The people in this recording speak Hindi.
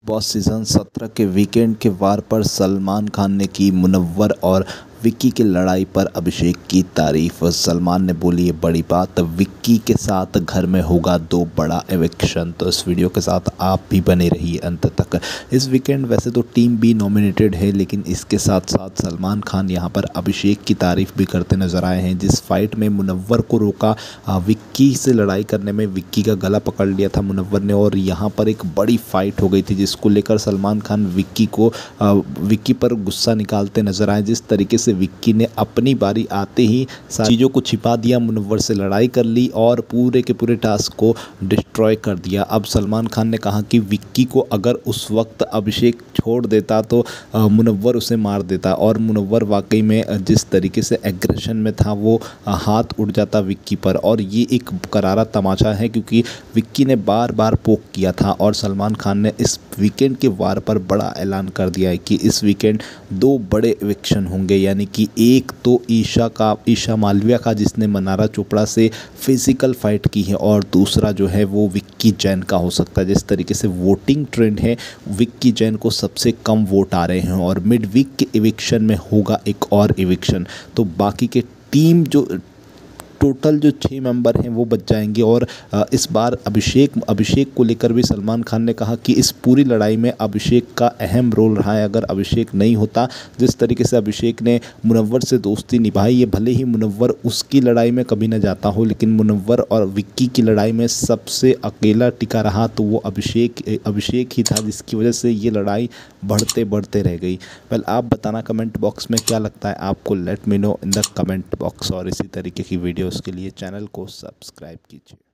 बॉस सीज़न 17 के वीकेंड के वार पर सलमान खान ने की मुनव्वर और विक्की की लड़ाई पर अभिषेक की तारीफ। सलमान ने बोली ये बड़ी बात, विक्की के साथ घर में होगा दो बड़ा एविक्शन। तो इस वीडियो के साथ आप भी बने रहिए अंत तक। इस वीकेंड वैसे तो टीम बी नॉमिनेटेड है, लेकिन इसके साथ साथ सलमान खान यहाँ पर अभिषेक की तारीफ भी करते नजर आए हैं। जिस फाइट में मुनव्वर को रोका, विक्की से लड़ाई करने में विक्की का गला पकड़ लिया था मुनव्वर ने, और यहाँ पर एक बड़ी फाइट हो गई थी जिसको लेकर सलमान खान विक्की पर गुस्सा निकालते नजर आए। जिस तरीके से विक्की ने अपनी बारी आते ही चीज़ों को छिपा दिया, मुनव्वर से लड़ाई कर ली और पूरे के पूरे टास्क को डिस्ट्रॉय कर दिया। अब सलमान खान ने कहा कि विक्की को अगर उस वक्त अभिषेक छोड़ देता तो मुनव्वर उसे मार देता, और मुनव्वर वाकई में जिस तरीके से एग्रेशन में था वो हाथ उड़ जाता विक्की पर। और ये एक करारा तमाचा है क्योंकि विक्की ने बार बार पोक किया था, और सलमान खान ने इस वीकेंड के वार पर बड़ा ऐलान कर दिया है कि इस वीकेंड दो बड़े एविक्शन होंगे। यानी कि एक तो ईशा मालविया का जिसने मनारा चोपड़ा से फिजिकल फाइट की है, और दूसरा जो है वो विक्की जैन का हो सकता है। जिस तरीके से वोटिंग ट्रेंड है, विक्की जैन को सबसे कम वोट आ रहे हैं, और मिड वीक के एविक्शन में होगा एक और एविक्शन। तो बाकी के टीम जो टोटल जो 6 मेंबर हैं वो बच जाएंगे। और इस बार अभिषेक को लेकर भी सलमान खान ने कहा कि इस पूरी लड़ाई में अभिषेक का अहम रोल रहा है। अगर अभिषेक नहीं होता, जिस तरीके से अभिषेक ने मुनव्वर से दोस्ती निभाई है, भले ही मुनव्वर उसकी लड़ाई में कभी न जाता हो, लेकिन मुनव्वर और विक्की की लड़ाई में सबसे अकेला टिका रहा तो वो अभिषेक ही था, जिसकी वजह से ये लड़ाई बढ़ते रह गई। वेल, आप बताना कमेंट बॉक्स में क्या लगता है आपको। Let me know in the comment box, और इसी तरीके की वीडियोस के लिए चैनल को सब्सक्राइब कीजिए।